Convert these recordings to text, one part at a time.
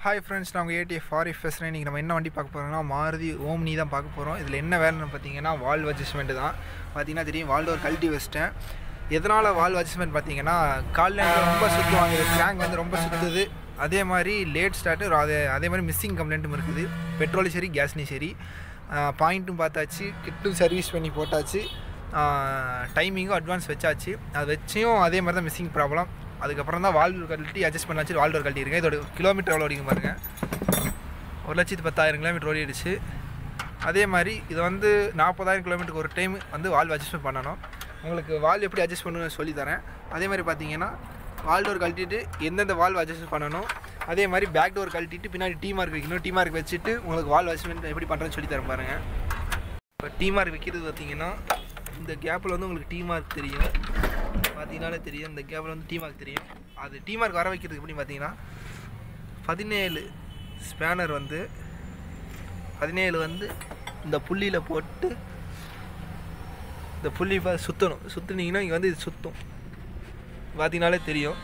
Hi friends, நாங்க ATF RFS இன்னைக்கு நம்ம என்ன வண்டி பார்க்க போறோம்னா மாருதி ஓம்னி தான் பார்க்க போறோம். இதுல என்ன வேலைன்னு பாத்தீங்கன்னா வால்வ் அட்ஜஸ்ட்மென்ட் தான். பாத்தீங்கன்னா தெரியும் வால் டோர் கழட்டி வச்சிட்டேன். எதனால வால்வ் அட்ஜஸ்ட்மென்ட் பாத்தீங்கன்னா கால்ல ரொம்ப சுத்துவாங்க. கிராங்க் வந்து ரொம்ப சுத்துது. அதே மாதிரி லேட் ஸ்டார்ட் அதே மாதிரி மிஸ்ஸிங் கம்ப்ளைண்ட்டும் இருக்குது. பெட்ரோலும் சரி கேஸ்லயும் சரி. பாயிண்ட்டும் பார்த்தாச்சு, கிட்டும் சர்வீஸ் பண்ணி போட்டாச்சு. டைமிங்கும் அட்வான்ஸ் வச்சாச்சு. அது வெச்சியும் அதே மாதிரி தான் மிஸ்ஸிங் ப்ராப்ளம். அதுக்கப்புறம் தான் வால்வ் கழட்டி அட்ஜஸ்ட் பண்ணாச்சு. வால் டோர் கழட்டி இருக்கேன். இதோட கிலோமீட்டர் எவ்வளோ ஓடிங்க பாருங்கள், 1,10,000 கிலோமீட்டர் ஓடிடுச்சு. அதே மாதிரி இது வந்து 40,000 கிலோமீட்டருக்கு ஒரு டைம் வந்து வால்வ் அட்ஜஸ்ட்மெண்ட் பண்ணணும். உங்களுக்கு வால்வ் எப்படி அட்ஜஸ்ட் பண்ணணும்னு சொல்லித்தரேன். அதே மாதிரி பார்த்தீங்கன்னா வால் டோர் கழட்டிட்டு எந்தெந்த வால்வ் அட்ஜஸ்ட் பண்ணணும், அதே மாதிரி பேக் டோர் கழட்டிட்டு பின்னாடி டீ மார்க் வைக்கணும். டீ மார்க் வச்சுட்டு உங்களுக்கு வால்வ் அட்ஜஸ்ட்மெண்ட் எப்படி பண்ணுறதுன்னு சொல்லித்தரேன் பாருங்கள். இப்போ டீ மார்க் வைக்கிறது பார்த்தீங்கன்னா இந்த கேப்பில் வந்து உங்களுக்கு டீ மார்க் தெரியும். பார்த்தீங்கன்னாலே தெரியும், இந்த கேப்பில் வந்து டீ மார்க் தெரியும். அது டீ மார்க் வர வைக்கிறதுக்கு எப்படி பார்த்தீங்கன்னா 17 ஸ்பேனர் வந்து 17 வந்து இந்த புள்ளியில் போட்டு இந்த புள்ளி சுற்றணும். சுற்றுனீங்கன்னா இங்கே வந்து இது சுற்றும். பார்த்தீங்கன்னாலே தெரியும்,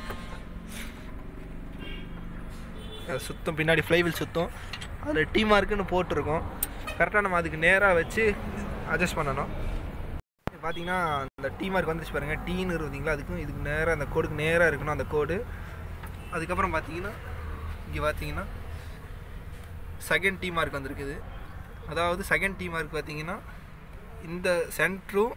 சுத்தம். பின்னாடி ஃப்ளைவில் சுற்றும். அதில் டீ மார்க்குன்னு போட்டிருக்கோம். கரெக்டாக நம்ம அதுக்கு நேராக வச்சு அட்ஜஸ்ட் பண்ணணும். பார்த்தீங்கன்னா அந்த டீ மார்க் வந்துச்சு பாருங்கள், டீன்னு இருந்தீங்களா, அதுக்கும் இதுக்கு நேராக அந்த கோடுக்கு நேராக இருக்கணும் அந்த கோடு. அதுக்கப்புறம் பார்த்தீங்கன்னா இங்கே பார்த்தீங்கன்னா செகண்ட் டீ மார்க் வந்துருக்குது. அதாவது செகண்ட் டீ மார்க் பார்த்தீங்கன்னா இந்த சென்ட்ரும்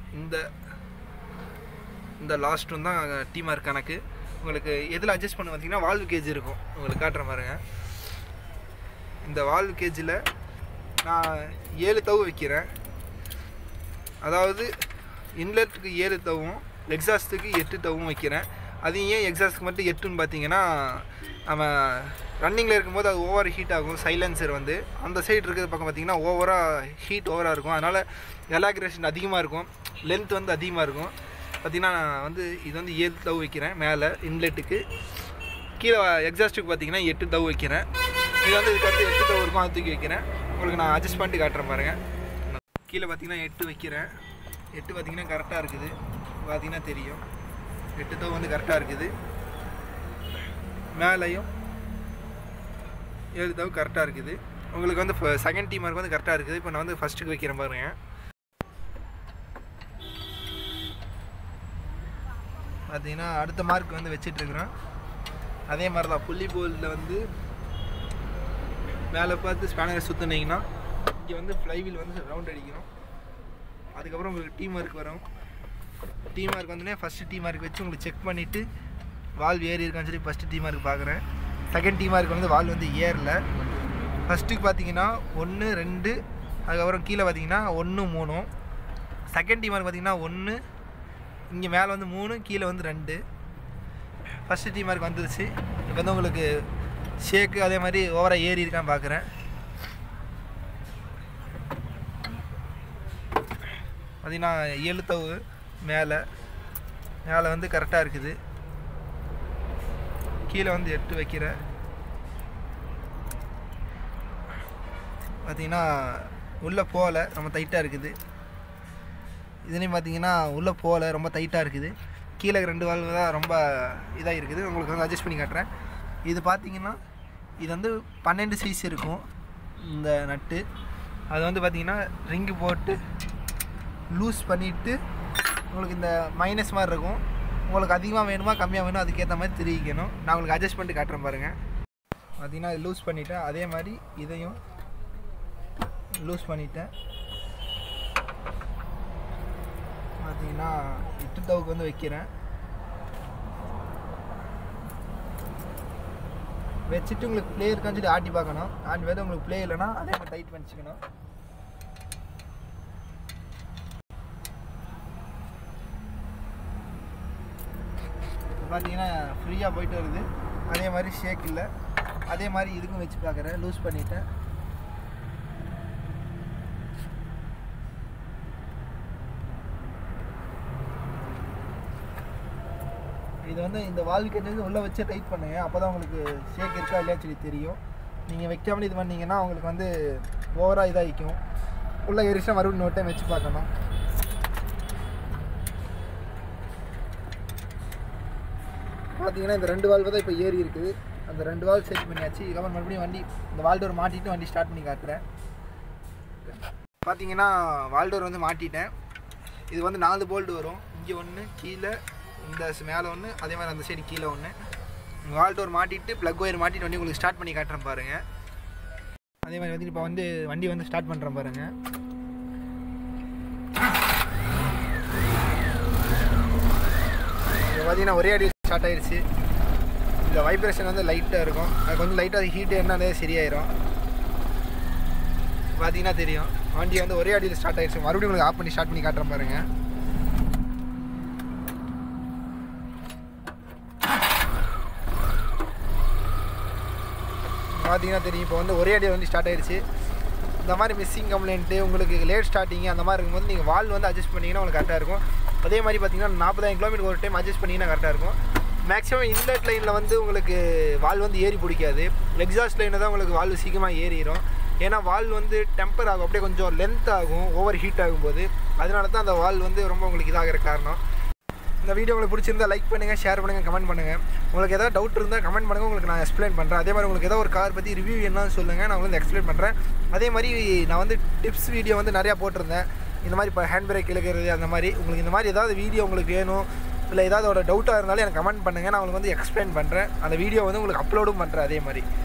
இந்த லாஸ்ட்டும் தான் டீ மார்க் கணக்கு. உங்களுக்கு எதில் அட்ஜஸ்ட் பண்ண பார்த்தீங்கன்னா வால்வ் கேஜ் இருக்கும். உங்களுக்கு காட்டுற பாருங்க. இந்த வால்வ் கேஜில் நான் 7 தவு வைக்கிறேன். அதாவது இன்லெட்டுக்கு 7 தவும், எக்ஸாஸ்ட்டுக்கு 8 தவும் வைக்கிறேன். அது ஏன் எக்ஸாஸ்ட்டுக்கு மட்டும் 8ன்னு பார்த்தீங்கன்னா, நம்ம ரன்னிங்கில் இருக்கும்போது அது ஓவர் ஹீட் ஆகும். சைலன்சர் வந்து அந்த சைடு இருக்கிற பக்கம் பார்த்திங்கன்னா ஓவராக இருக்கும். அதனால் எலாக்ரேஷன் அதிகமாக இருக்கும், லென்த் வந்து அதிகமாக இருக்கும். பார்த்திங்கன்னா நான் வந்து இது வந்து 7 தவு வைக்கிறேன் மேலே இன்லெட்டுக்கு. கீழே எக்ஸாஸ்ட்டுக்கு பார்த்திங்கன்னா 8 தவு வைக்கிறேன். இது வந்து இதுக்கு 8 தவு இருக்கும், அது தூக்கி வைக்கிறேன். உங்களுக்கு நான் அட்ஜஸ்ட் பண்ணிட்டு காட்டுறேன் பாருங்கள். கீழே பார்த்தீங்கன்னா 8 வைக்கிறேன். 8 பார்த்தீங்கன்னா கரெக்டாக இருக்குது. பார்த்தீங்கன்னா தெரியும் 8 தவு வந்து கரெக்டாக இருக்குது. மேலேயும் 7 தவு கரெக்டாக இருக்குது. உங்களுக்கு வந்து செகண்ட் டீ மார்க் வந்து கரெக்டாக இருக்குது. இப்போ நான் வந்து ஃபஸ்ட்டுக்கு வைக்கிறேன் பாருங்க. பார்த்தீங்கன்னா அடுத்த மார்க் வந்து வச்சிட்ருக்குறேன். அதே மாதிரி தான் புள்ளி போல்டில் வந்து மேலே பார்த்து ஸ்பேனரை சுற்றினீங்கன்னா இங்கே வந்து ஃப்ளைவீல் வந்து ரவுண்ட் அடிக்கணும். அதுக்கப்புறம் உங்களுக்கு டீ மார்க் வரும். டீ மார்க் வந்தோடனே ஃபஸ்ட்டு டீ மார்க் வச்சு உங்களுக்கு செக் பண்ணிவிட்டு வால்வ் ஏறி இருக்கான்னு சொல்லி ஃபஸ்ட்டு டீ மார்க் பார்க்குறேன். செகண்ட் டீ மார்க் வந்து வால்வ் வந்து ஏறல. ஃபஸ்ட்டுக்கு பார்த்தீங்கன்னா 1, 2, அதுக்கப்புறம் கீழே பார்த்தீங்கன்னா 1, 3. செகண்ட் டீ மார்க் பார்த்தீங்கன்னா 1, இங்கே மேலே வந்து 3, கீழே வந்து 2. ஃபஸ்ட்டு டீ மார்க் வந்துருச்சு. இப்போ வந்து உங்களுக்கு ஷேக்கு அதே மாதிரி ஓவராக ஏறி இருக்கான்னு பார்க்குறேன். பார்த்தீங்கன்னா 7 தவு மேலே வந்து கரெக்டாக இருக்குது. கீழே வந்து 8 வைக்கிறேன். பார்த்தீங்கன்னா உள்ளே போகல, ரொம்ப டைட்டாக இருக்குது. இதுலேயும் பார்த்தீங்கன்னா உள்ளே போகல, ரொம்ப டைட்டாக இருக்குது. கீழே 2 வால்வு தான் ரொம்ப இதாக இருக்குது. உங்களுக்கு வந்து அட்ஜஸ்ட் பண்ணி காட்டுறேன். இது பார்த்தீங்கன்னா இது வந்து 12 சைஸ் இருக்கும் இந்த நட்டு. அது வந்து பார்த்தீங்கன்னா ரிங்கு போட்டு லூஸ் பண்ணிவிட்டு உங்களுக்கு இந்த மைனஸ் மாதிரி இருக்கும். உங்களுக்கு அதிகமாக வேணுமா கம்மியாக வேணும் அதுக்கேற்ற மாதிரி திரிக்கணும். நான் உங்களுக்கு அட்ஜஸ்ட் பண்ணிட்டு காட்டுறேன் பாருங்கள். பார்த்தீங்கன்னா இது லூஸ் பண்ணிவிட்டேன். அதே மாதிரி இதையும் லூஸ் பண்ணிவிட்டேன். பார்த்தீங்கன்னா 8 தவுக்கு வந்து வைக்கிறேன். வச்சுட்டு உங்களுக்கு ப்ளே இருக்கான்னு சொல்லி ஆட்டி பார்க்கணும். ஆட்டி பார்த்து உங்களுக்கு ப்ளே இல்லைன்னா அதே மாதிரி டைட் பண்ணிச்சுக்கணும். பார்த்தீங்கன்னா ஃப்ரீயாக போயிட்டு வருது. அதே மாதிரி ஷேக் இல்லை. அதே மாதிரி இதுக்கும் வச்சு பார்க்குறேன். லூஸ் பண்ணிவிட்டேன். இது வந்து இந்த வால்வ் கேஜ் உள்ளே வச்சு டைட் பண்ணுங்க. அப்போ தான் உங்களுக்கு ஷேக் இருக்கா இல்லையா சொல்லி தெரியும். நீங்கள் வைக்காமல் இது பண்ணிங்கன்னா உங்களுக்கு வந்து ஓவராக இதாகிக்கும். உள்ளே எரிச்சா மறுபடியும் இன்னொரு டைம் வச்சு பார்க்கணும். பார்த்தீங்கன்னா இந்த 2 வால்வு தான் இப்போ ஏறி இருக்குது. அந்த 2 வால்வ் செட் பண்ணியாச்சு. இதுக்கப்புறம் மறுபடியும் வண்டி இந்த வால் டோர் மாட்டிட்டு வண்டி ஸ்டார்ட் பண்ணி காட்டுறேன். பார்த்தீங்கன்னா வால் டோர் வந்து மாட்டிட்டேன். இது வந்து 4 போல்ட் வரும். இங்கே ஒன்று, கீழே இந்த மேலே ஒன்று, அதே மாதிரி அந்த சைடு கீழே ஒன்று. வால் டோர் மாட்டிட்டு ப்ளக் ஒயர் மாட்டிட்டு வண்டி உங்களுக்கு ஸ்டார்ட் பண்ணி காட்டுறேன் பாருங்கள். அதே மாதிரி வந்து இப்போ வந்து வண்டி வந்து ஸ்டார்ட் பண்ணுறேன் பாருங்கள். இப்போ பார்த்தீங்கன்னா ஒரே அடி ஸ்டார்ட் ஆகிடுச்சு. இந்த வைப்ரேஷன் வந்து லைட்டாக இருக்கும். அது கொஞ்சம் லைட்டாக ஹீட்டு என்னன்னே சரியாயிடும். பார்த்தீங்கன்னா தெரியும் வண்டி வந்து ஒரே அடியில் ஸ்டார்ட் ஆகிடுச்சு. மறுபடியும் உங்களுக்கு ஆஃப் பண்ணி ஸ்டார்ட் பண்ணி காட்டுறேன் பாருங்கள். பார்த்தீங்கன்னா தெரியும் இப்போ வந்து ஒரே அடியில் வந்து ஸ்டார்ட் ஆகிடுச்சு. இந்த மாதிரி மிஸ்ஸிங் கம்ப்ளைண்ட்டு உங்களுக்கு லேட் ஸ்டார்டிங் அந்த மாதிரி இருக்கும்போது நீங்கள் வால் வந்து அட்ஜஸ்ட் பண்ணிங்கன்னா உங்களுக்கு கரெக்டாக இருக்கும். அதே மாதிரி பார்த்தீங்கன்னா 40,000 கிலோமீட்டர் ஒரு டைம் அட்ஜஸ்ட் பண்ணிங்கன்னா கரெக்டாக இருக்கும். மேக்ஸிமம் இன்லெட் லைனில் வந்து உங்களுக்கு வால் வந்து ஏறி பிடிக்காது. எக்ஸாஸ்ட் லைனில் தான் உங்களுக்கு வால் சீக்கிரமாக ஏறிடும். ஏன்னா வால் வந்து டெம்பர் ஆகும், அப்படியே கொஞ்சம் லென்த் ஆகும் ஓவர் ஹீட் ஆகும்போது. அதனால தான் அந்த வால் வந்து ரொம்ப உங்களுக்கு இதாகிற காரணம். இந்த வீடியோ உங்களுக்கு பிடிச்சிருந்தா லைக் பண்ணுங்கள், ஷேர் பண்ணுங்கள், கமெண்ட் பண்ணுங்கள். உங்களுக்கு ஏதாவது டவுட் இருந்தால் கமெண்ட் பண்ணுங்கள், உங்களுக்கு நான் எக்ஸ்பிளைன் பண்ணுறேன். அதே மாதிரி உங்களுக்கு ஏதாவது ஒரு கார் பற்றி ரிவ்யூ என்னன்னு சொல்லுங்கள், நான் வந்து எக்ஸ்பிளைன் பண்ணுறேன். அதே மாதிரி நான் வந்து டிப்ஸ் வீடியோ வந்து நிறையா போட்டிருந்தேன். இந்த மாதிரி இப்போ ஹேண்ட் பிரேக் இழுக்கிறது அந்த மாதிரி. உங்களுக்கு இந்த மாதிரி ஏதாவது வீடியோ உங்களுக்கு வேணும், இல்லை ஏதாவது ஒரு டவுட்டாக இருந்தாலும் எனக்கு கமெண்ட் பண்ணுங்கள், நான் உங்களுக்கு வந்து எக்ஸ்பிளைன் பண்ணுறேன். அந்த வீடியோ வந்து உங்களுக்கு அப்லோடும் பண்ணுறேன். அதே மாதிரி